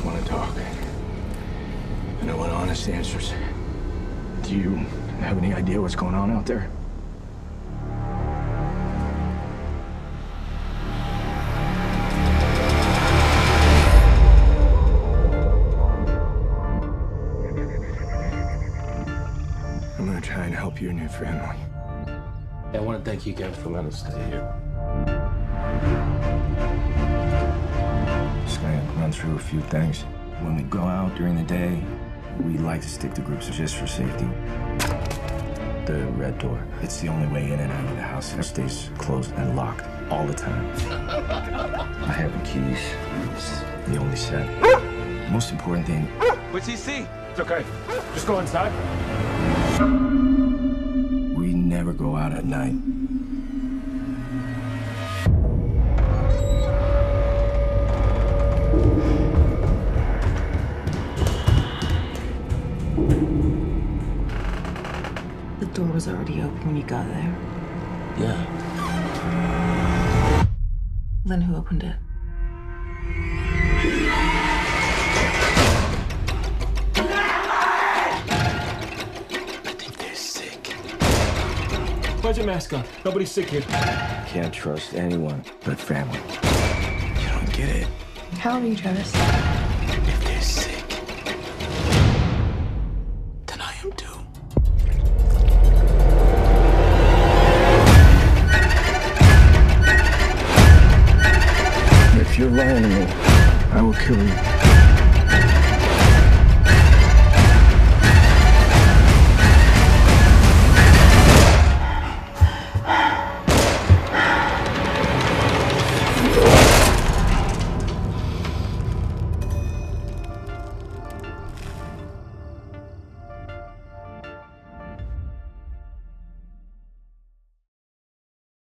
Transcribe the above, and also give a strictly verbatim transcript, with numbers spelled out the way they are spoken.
just want to talk. And I want honest answers. Do you have any idea what's going on out there? I'm gonna try and help you and your family. I want to thank you again for letting us stay here. Just gonna run through a few things. When we go out during the day, we like to stick to groups just for safety. The red door, it's the only way in and out of the house. It stays closed and locked all the time. I have the keys. It's the only set. Most important thing. What's he see? It's okay. Just go inside. We never go out at night. The door was already open when you got there. Yeah. Then who opened it? I think they're sick. Put your mask on. Nobody's sick here. Can't trust anyone but family. You don't get it. How old are you, Travis? If they're sick, then I am too. If you're lying to me, I will kill you.